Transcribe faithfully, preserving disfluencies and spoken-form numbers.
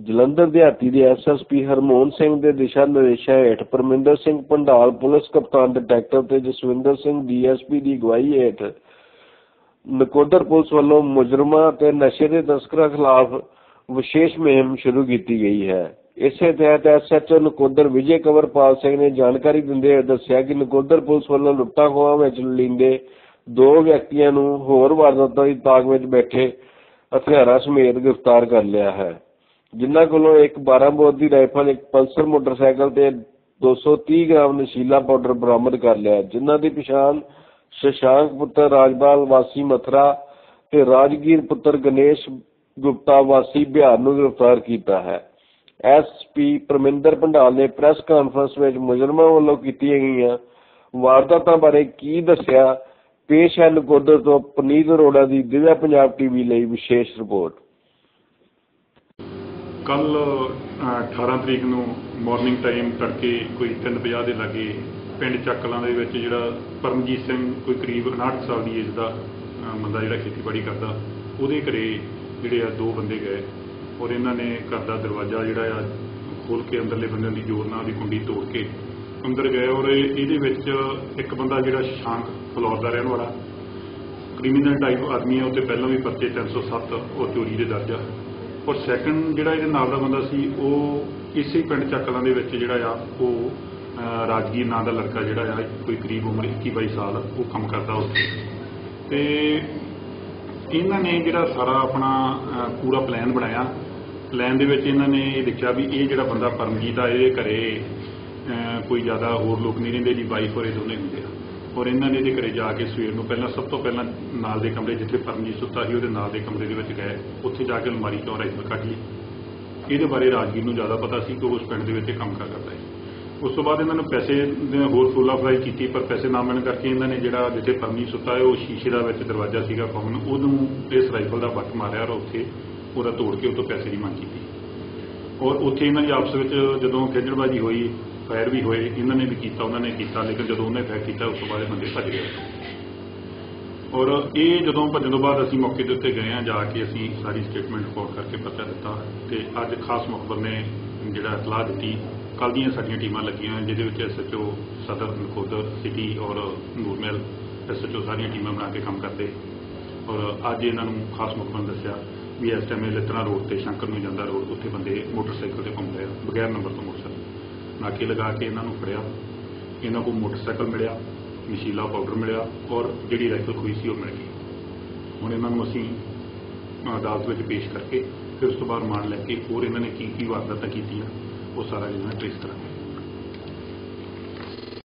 ਜਲੰਧਰ ਦਿਹਾਤੀ ਦੇ S S P Harmohan Singh ਦੇ ਦਿਸ਼ਾ ਨਿਰਦੇਸ਼ਾਂ ਹੇਠ ਪਰਮਿੰਦਰ ਸਿੰਘ ਭੰਡਾਲ, ਪੁਲਿਸ ਕਪਤਾਨ ਡਿਟੈਕਟਿਵ ਤੇ Jaswinder Singh D S P ਦੀ ਅਗਵਾਈ ਹੇਠ ਨਕੋਦਰ ਪੁਲਿਸ ਵੱਲੋਂ ਮੁਜਰਮਾਂ ਅਤੇ ਨਸ਼ੇ ਦੇ ਤਸਕਰਾਂ ਖਿਲਾਫ ਵਿਸ਼ੇਸ਼ ਮੁਹਿੰਮ ਸ਼ੁਰੂ ਕੀਤੀ ਗਈ ਹੈ। ਇਸੇ ਤਹਿਤ S H O Nakodar Vijay Kanwarpal Singh ਨੇ ਜਾਣਕਾਰੀ ਦਿੰਦੇ ਹੋਏ ਦੱਸਿਆ ਕਿ ਨਕੋਦਰ ਪੁਲਿਸ ਵੱਲੋਂ ਲੁੱਟਾਂ ਖੋਹਾਂ ਵਿੱਚ ਲੀਂਦੇ ਦੋ ਵਿਅਕਤੀਆਂ ਨੂੰ ਹੋਰ ਵਾਰਦਾਤਾਂ ਦੀ ਤਾਕ ਵਿੱਚ ਬੈਠੇ ਹਥਿਆਰਾਂ ਸਮੇਤ ਗ੍ਰਿਫਤਾਰ ਕਰ ਲਿਆ ਹੈ, ਜਿਨ੍ਹਾਂ ਕੋਲੋਂ ਇੱਕ ਬਾਰਾਂ ਬੋਰ ਦੀ ਰਾਈਫਲ, ਇੱਕ ਪਲਸਰ ਮੋਟਰਸਾਈਕਲ ਤੇ ਦੋ ਸੌ ਤੀਹ ਗ੍ਰਾਮ ਨਸ਼ੀਲਾ ਪਾਊਡਰ ਬਰਾਮਦ ਕਰ ਲਿਆ, ਜਿਨ੍ਹਾਂ ਦੀ ਪਛਾਣ ਸ਼ਸ਼ਾਂਕ ਪੁੱਤਰ ਰਾਜਪਾਲ ਵਾਸੀ ਮਥੁਰਾ ਤੇ ਰਾਜਗੀਰ ਪੁੱਤਰ ਗਣੇਸ਼ ਗੁਪਤਾ ਵਾਸੀ ਬਿਹਾਰ ਨੂੰ ਗ੍ਰਿਫਤਾਰ ਕੀਤਾ ਹੈ। ਐਸ ਪੀ ਪਰਮਿੰਦਰ ਭੰਡਾਲ ਨੇ ਪ੍ਰੈਸ ਕਾਨਫਰੰਸ ਵਿੱਚ ਮੁਜਰਮਾਂ ਵੱਲੋਂ ਕੀਤੀਆਂ ਗਈਆਂ ਵਾਰਦਾਤਾਂ ਬਾਰੇ ਕੀ ਦੱਸਿਆ। ਪੇਸ਼ ਹੈ ਨਕੋਦਰ ਤੋਂ ਪਨੀਤ ਅਰੋੜਾ ਦੀ ਦਿਵਿਆ ਪੰਜਾਬ ਟੀਵੀ ਲਈ ਵਿਸ਼ੇਸ਼ ਰਿਪੋਰਟ। ਕੱਲ ਅਠਾਰਾਂ ਤਰੀਕ ਨੂੰ ਮਾਰਨਿੰਗ ਟਾਈਮ ਤੜਕੇ ਕੋਈ ਤਿੰਨ ਪੰਜਾਹ ਦੇ ਲਾਗੇ ਪਿੰਡ ਚੱਕਲਾਂ ਦੇ ਵਿੱਚ ਜਿਹੜਾ ਪਰਮਜੀਤ ਸਿੰਘ ਕੋਈ ਕਰੀਬ ਉਣਾਹਠ ਸਾਲ ਦੀ ਏਜ ਦਾ ਬੰਦਾ ਜਿਹੜਾ ਖੇਤੀਬਾੜੀ ਕਰਦਾ, ਉਹਦੇ ਘਰੇ ਜਿਹੜੇ ਆ ਦੋ ਬੰਦੇ ਗਏ ਔਰ ਇਹਨਾਂ ਨੇ ਘਰ ਦਾ ਦਰਵਾਜ਼ਾ ਜਿਹੜਾ ਆ ਖੋਲ੍ਹ ਕੇ ਅੰਦਰਲੇ ਬੰਦੇ ਦੀ ਜ਼ੋਰ ਨਾਲ ਉਹਦੀ ਕੁੰਡੀ ਤੋੜ ਕੇ ਅੰਦਰ ਗਏ ਔਰ ਇਹਦੇ ਵਿੱਚ ਇੱਕ ਬੰਦਾ ਜਿਹੜਾ ਸ਼ਸ਼ਾਂਕ ਫਲੋਰ ਦਾ ਰਹਿਣ ਵਾਲਾ ਕ੍ਰਿਮੀਨਲ ਟਾਈਪ ਆਦਮੀ ਹੈ, ਉਹ 'ਤੇ ਪਹਿਲਾਂ ਵੀ ਪਰਚੇ ਤਿੰਨ ਸੌ ਸੱਤ ਔਰ ਚੋਰੀ ਦੇ ਦਰਜ ਆ। ਔਰ ਸੈਕਿੰਡ ਜਿਹੜਾ ਇਹਦੇ ਨਾਲ ਦਾ ਬੰਦਾ ਸੀ ਉਹ ਇਸੇ ਪਿੰਡ ਚੱਕਲਾਂ ਦੇ ਵਿੱਚ ਜਿਹੜਾ ਆ ਉਹ ਰਾਜਗੀਰ ਨਾਂ ਦਾ ਲੜਕਾ ਜਿਹੜਾ ਆ ਕੋਈ ਕਰੀਬ ਉਮਰ ਇੱਕੀ ਬਾਈ ਸਾਲ ਉਹ ਕੰਮ ਕਰਦਾ ਉੱਥੇ। ਅਤੇ ਇਹਨਾਂ ਨੇ ਜਿਹੜਾ ਸਾਰਾ ਆਪਣਾ ਪੂਰਾ ਪਲਾਨ ਬਣਾਇਆ। ਪਲਾਨ ਦੇ ਵਿੱਚ ਇਹਨਾਂ ਨੇ ਇਹ ਦੇਖਿਆ ਵੀ ਇਹ ਜਿਹੜਾ ਬੰਦਾ ਪਰਮਜੀਤ ਆ ਇਹਦੇ ਘਰੇ ਕੋਈ ਜ਼ਿਆਦਾ ਹੋਰ ਲੋਕ ਨਹੀਂ ਰਹਿੰਦੇ, ਜੀ ਵਾਈਫ ਔਰ ਇਹ ਦੋਨੇ ਹੁੰਦੇ ਆ। ਔਰ ਇਹਨਾਂ ਨੇ ਇਹਦੇ ਘਰੇ ਜਾ ਕੇ ਸਵੇਰ ਨੂੰ ਪਹਿਲਾਂ ਸਭ ਤੋਂ ਪਹਿਲਾਂ ਨਾਲ ਦੇ ਕਮਰੇ ਜਿੱਥੇ ਪਰਮਜੀਤ ਸੁੱਤਾ ਸੀ ਉਹਦੇ ਨਾਲ ਦੇ ਕਮਰੇ ਦੇ ਵਿੱਚ ਗਏ, ਉੱਥੇ ਜਾ ਕੇ ਅਲਮਾਰੀ ਚੋਂ ਰਾਈਫਲ ਕੱਢ ਲਈ। ਇਹਦੇ ਬਾਰੇ ਰਾਜਗੀਰ ਨੂੰ ਜ਼ਿਆਦਾ ਪਤਾ ਸੀ ਕਿ ਉਸ ਪਿੰਡ ਦੇ ਵਿੱਚ ਕੰਮ ਕਰ ਕਰਦਾ ਹੈ। ਉਸ ਤੋਂ ਬਾਅਦ ਇਹਨਾਂ ਨੂੰ ਪੈਸੇ ਹੋਰ ਫੁੱਲ ਅਪਲਾਈ ਕੀਤੀ, ਪਰ ਪੈਸੇ ਨਾ ਮਿਲਣ ਕਰਕੇ ਇਹਨਾਂ ਨੇ ਜਿਹੜਾ ਜਿੱਥੇ ਪਰਮਜੀਤ ਸੁੱਤਾ ਹੈ ਉਹ ਸ਼ੀਸ਼ੇ ਦਾ ਵਿੱਚ ਦਰਵਾਜ਼ਾ ਸੀਗਾ ਕੌਣ ਉਹਨੂੰ ਇਸ ਰਾਈਫਲ ਦਾ ਵੱਟ ਮਾਰਿਆ ਔਰ ਉੱਥੇ ਉਹਦਾ ਤੋੜ ਕੇ ਉਹ ਤੋਂ ਪੈਸੇ ਦੀ ਮੰਗ ਕੀਤੀ। ਔਰ ਉੱਥੇ ਇਹਨਾਂ ਦੀ ਆਪਸ ਵਿੱਚ ਜਦੋਂ ਖਿੱਚੜਬਾਜ਼ੀ ਹੋਈ, ਫਾਇਰ ਵੀ ਹੋਏ, ਇਹਨਾਂ ਨੇ ਵੀ ਕੀਤਾ ਉਹਨਾਂ ਨੇ ਕੀਤਾ, ਲੇਕਿਨ ਜਦੋਂ ਉਹਨੇ ਫਾਇਰ ਕੀਤਾ ਉਸ ਤੋਂ ਬਾਅਦ ਇਹ ਬੰਦੇ ਭੱਜ ਗਏ। ਔਰ ਇਹ ਜਦੋਂ ਭੱਜਣ ਤੋਂ ਬਾਅਦ ਅਸੀਂ ਮੌਕੇ ਦੇ ਉੱਤੇ ਗਏ ਹਾਂ, ਜਾ ਕੇ ਅਸੀਂ ਸਾਰੀ ਸਟੇਟਮੈਂਟ ਰਿਕਾਰਡ ਕਰਕੇ ਪਰਚਾ ਦਿੱਤਾ ਅਤੇ ਅੱਜ ਖਾਸ ਮੁਖਬਰ ਨੇ ਜਿਹੜਾ ਇਤਲਾਹ ਦਿੱਤੀ। ਕੱਲ੍ਹ ਦੀਆਂ ਸਾਡੀਆਂ ਟੀਮਾਂ ਲੱਗੀਆਂ ਜਿਹਦੇ ਵਿੱਚ ਐਸ ਐਚ ਓ ਸਦਰ ਨਕੋਦਰ ਸਿਟੀ ਔਰ ਨੂਰਮਹਿਲ ਐਸ ਐਚ ਓ ਸਾਰੀਆਂ ਟੀਮਾਂ ਬਣਾ ਕੇ ਕੰਮ ਕਰਦੇ। ਔਰ ਅੱਜ ਇਹਨਾਂ ਨੂੰ ਖਾਸ ਮੁਖਬਰ ਨੇ ਦੱਸਿਆ ਵੀ ਇਸ ਟਾਈਮ ਇਹ ਲਿੱਤਰਾ ਰੋਡ 'ਤੇ ਸ਼ੰਕਰ ਨੂੰ ਜਾਂਦਾ ਰੋਡ ਉੱਥੇ ਬੰਦੇ ਮੋਟਰਸਾਈਕਲ 'ਤੇ ਘੁੰਮ ਰਹੇ ਆ, ਬਗੈਰ ਨੰਬਰ ਤੋਂ ਮੋਟਰਸਾਈਕਲ। ਨਾਕੇ ਲਗਾ ਕੇ ਇਹਨਾਂ ਨੂੰ ਫੜਿਆ, ਇਹਨਾਂ ਕੋਲ ਮੋਟਰਸਾਈਕਲ ਮਿਲਿਆ, ਨਸ਼ੀਲਾ ਪਾਊਡਰ ਮਿਲਿਆ ਔਰ ਜਿਹੜੀ ਰਾਈਫਲ ਖੋਈ ਸੀ ਉਹ ਮਿਲ ਗਈ। ਹੁਣ ਇਹਨਾਂ ਨੂੰ ਅਸੀਂ ਅਦਾਲਤ ਵਿੱਚ ਪੇਸ਼ ਕਰਕੇ ਫਿਰ ਉਸ ਤੋਂ ਬਾਅਦ ਰਿਮਾਂਡ ਲੈ ਕੇ ਹੋਰ ਇਹਨਾਂ ਨੇ ਕੀ ਕੀ ਵਾਰਦਾਤਾਂ ਕੀਤੀਆਂ ਉਹ ਸਾਰਾ ਇਹਨਾਂ ਟ੍ਰੇਸ ਕਰਾਂਗੇ।